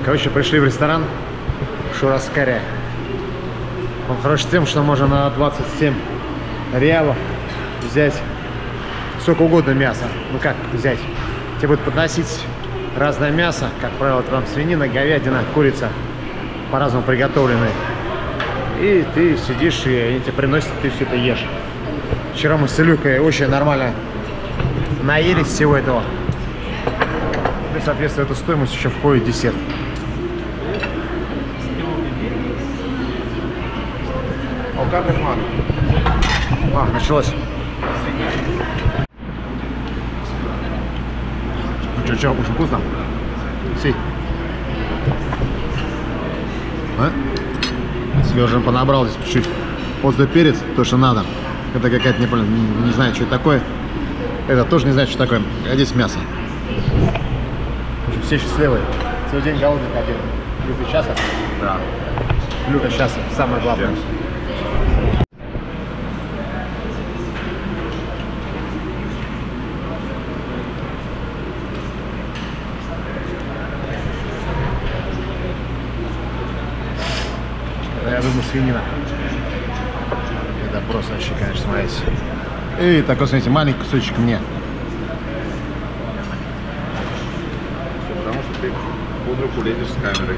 Короче, пришли в ресторан Шураскария. Он хорош тем, что можно на 27 реалов взять сколько угодно мяса. Ну как взять? Тебе будут подносить разное мясо, как правило, там свинина, говядина, курица, по-разному приготовленные. И ты сидишь, и они тебе приносят, ты все это ешь. Вчера мы с Илюкой очень нормально наелись всего этого. И, соответственно, в эту стоимость еще входит десерт. Началось. Ну что, очень вкусно? Си. А? Себе уже понабрал здесь чуть-чуть. Острый перец, то, что надо. Это какая-то, не знаю, что это такое. Это тоже не знаю, что такое. А здесь мясо. Все счастливые. Целый день голодный ходил. Люка сейчас? Да. Люка сейчас самое главное. Я думаю, свинина. Это просто вообще, конечно, смотрите. И такой, смотрите, маленький кусочек мне. Потому что ты под руку лезешь с камерой.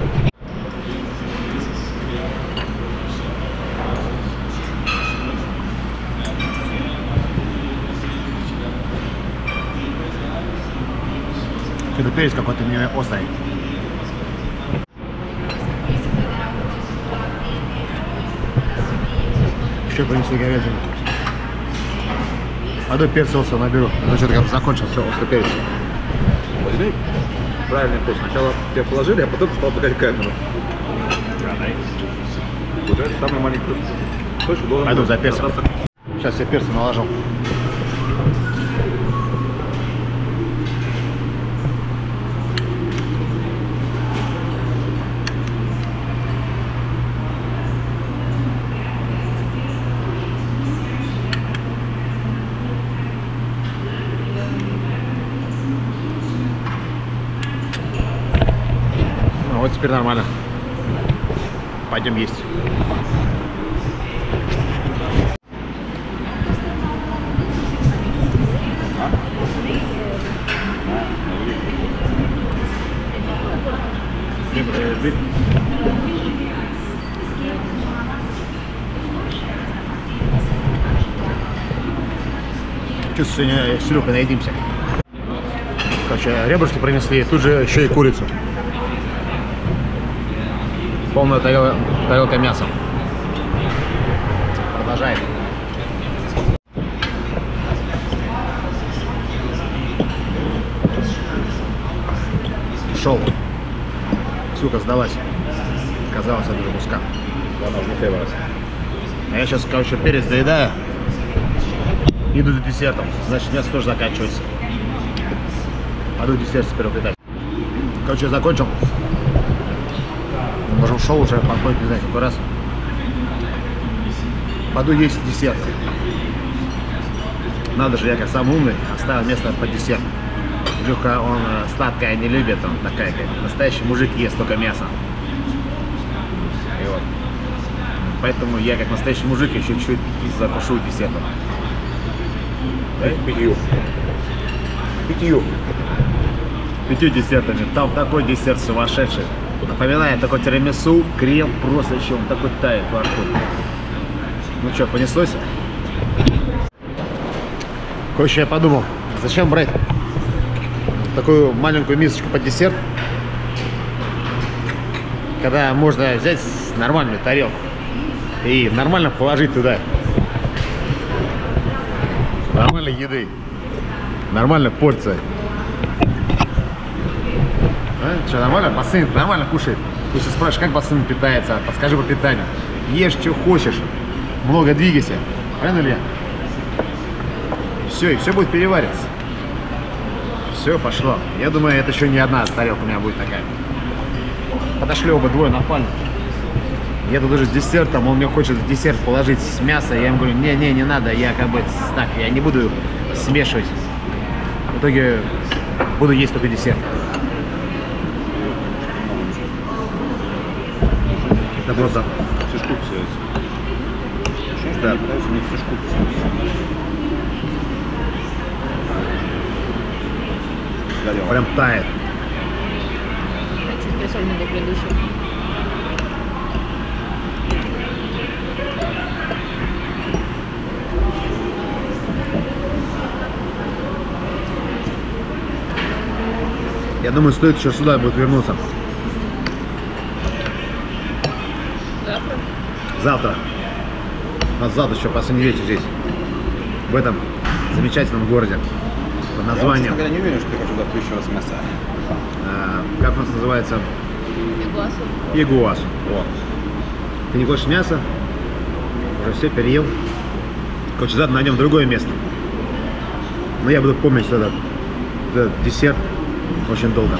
Это перец какой-то не острый. Еще принесли говядину. А до перца острый наберу. Ну что-то как закончил, все, острый перец. Возьми правильный вкус. Сначала тебя положили, а потом стал пытать камеру. Вот это самый маленький кусочек должен пойду за перцем. Сейчас я перца наложу. Вот теперь нормально. Пойдем есть. Чувствую, сегодня с Илюкой наедимся. Короче, ребрышки принесли, тут же еще и курицу. Полная тарелка мяса. Продолжаем. Шел. Сука, сдалась. Казалось, это уже куска. А я сейчас, короче, перец доедаю. Иду за десертом. Значит, мясо тоже заканчивается. Пойду десерт теперь уплетать. Короче, я закончил. Уже ушел, уже подходит, не знаю, какой раз. Пойду есть десерт. Надо же, я как самый умный оставил место под десерт. Илюха, он сладкое не любит, он такая, как настоящий мужик, ест только мясо. И вот. Поэтому я как настоящий мужик еще чуть-чуть закушу десертом. Питью. Питью. 5 десертами. Там такой десерт сумасшедший. Напоминает такой тирамису, крем просто еще, он такой тает во рту. Ну что, понеслось? Короче, я подумал, зачем брать такую маленькую мисочку под десерт, когда можно взять нормальную тарелку и нормально положить туда нормальной еды, нормальная порция. А? Что, нормально? Бассейн нормально кушает. Ты сейчас спрашиваешь, как бассейн питается, подскажи по питанию. Ешь, что хочешь, много двигайся. Правильно ли я? И все будет перевариваться. Все, пошло. Я думаю, это еще не одна так у меня будет такая. Подошли оба двое нормально. Я тут уже с десертом, он мне хочет в десерт положить с мяса. Я ему говорю, не надо, я как бы так, я не буду смешивать. В итоге буду есть только десерт. Это просто... Все штуки все. Да. Они пытаются мне все штуки все. Прям тает. Чуть присольный до предыдущего. Я думаю, стоит еще сюда будет вернуться. Завтра? Завтра. У нас завтра еще последний вечер здесь. В этом замечательном городе. Под Я, названием... честно говоря, не уверен, что я хочу завтра еще раз мясо. Как у нас называется? Игуасу. Игуасу. О. Ты не хочешь мяса? Уже все переел. Короче, завтра найдем другое место. Но я буду помнить, что этот десерт очень долго.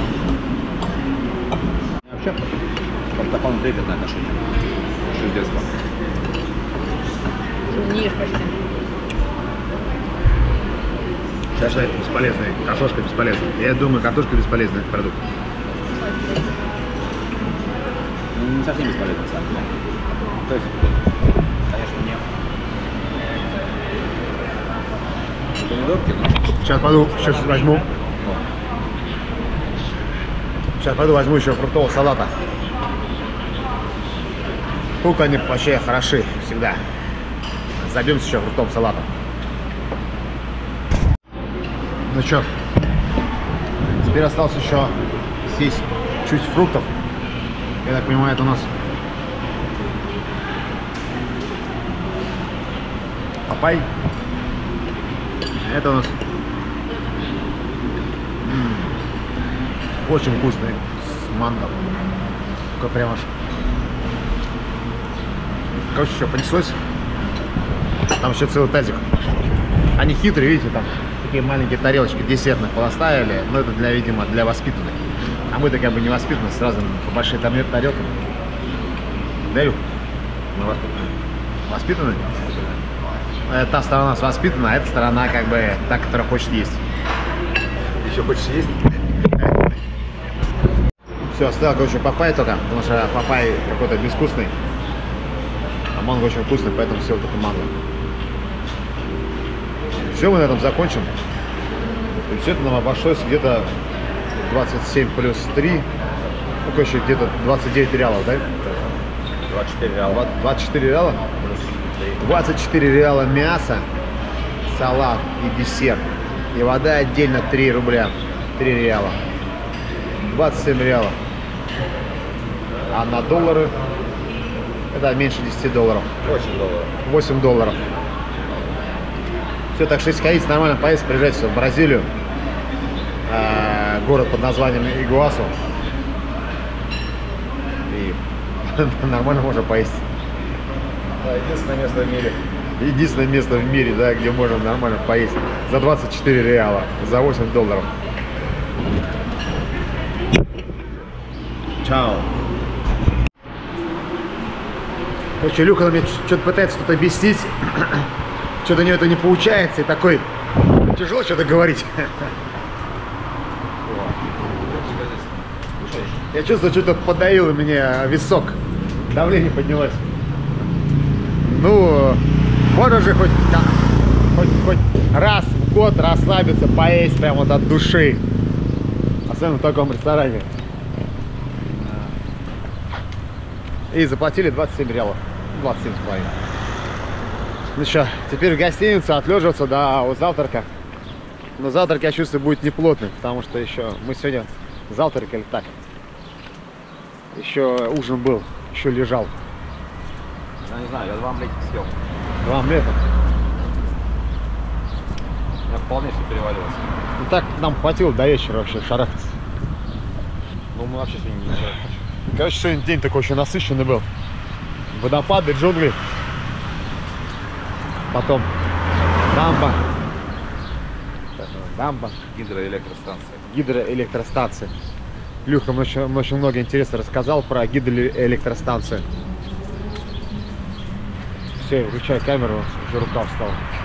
Вообще, картофан трепетное отношение. Еще с детства. Не ешь почти. Я считаю, это бесполезный. Картошка бесполезная. Я думаю, картошка бесполезный продукт. Ну, не совсем бесполезно, сам. То есть, конечно, нет. Помидорки, но... Сейчас пойду, сейчас возьму. Сейчас пойду возьму еще фруктового салата. Фрукты они вообще хороши всегда. Забьемся еще фруктовым салатом. Ну что, теперь осталось еще съесть чуть фруктов. Я так понимаю, это у нас папай. Это у нас очень вкусный с манго. Такой прям аж. Короче, что, понеслось. Там еще целый тазик. Они хитрые, видите, там такие маленькие тарелочки десертных поставили. Но это для, видимо, для воспитанных. А мы-то как бы не воспитаны, сразу по большой тарелкам. Дарю. Мы воспитаны. Та сторона у нас воспитана, а эта сторона как бы та, которая хочет есть. Еще хочешь есть? Все, оставил, короче, папай только, потому что папай какой-то безвкусный. А манго очень вкусный, поэтому все вот это манго. Все, мы на этом закончим. И все это нам обошлось где-то 27 плюс 3. Ну, короче, где-то 29 реалов, да? 24 реала. 24 реала? 24 реала мясо, салат и десерт. И вода отдельно 3 рубля. 3 реала. 27 реалов. А на доллары это меньше 10 долларов. 8 долларов. 8 долларов. Все, так что если хотите нормально поесть, приезжайте в Бразилию. Город под названием Игуасу. И нормально можно поесть. Да, единственное место в мире. Единственное место в мире, да, где можно нормально поесть. За 24 реала. За 8 долларов. Чао. Короче, Илюха мне что-то пытается что-то объяснить. Что-то у него это не получается. И такой, тяжело что-то говорить. Я чувствую, что-то подавило меня висок. Давление поднялось. Ну, можно же хоть раз в год расслабиться, поесть прям вот от души. Особенно в таком ресторане. И заплатили 27 реалов. 27,5. Ну что, теперь в гостиницу отлеживаться до завтрака. Но завтрак, я чувствую, будет неплотный, потому что еще мы сегодня завтракали так. Еще ужин был, еще лежал. Я не знаю, я 2 омлетика съел. 2 омлета. У меня вполне все перевалилось. Ну так нам хватило до вечера вообще шарахаться. Ну мы вообще сегодня не ничего. Короче, сегодня день такой очень насыщенный был. Водопады, джунгли. Потом дамба. Дамба. Гидроэлектростанция. Гидроэлектростанция. Люха очень много интересно рассказал про гидроэлектростанцию. Все, выключай камеру, уже рука встала.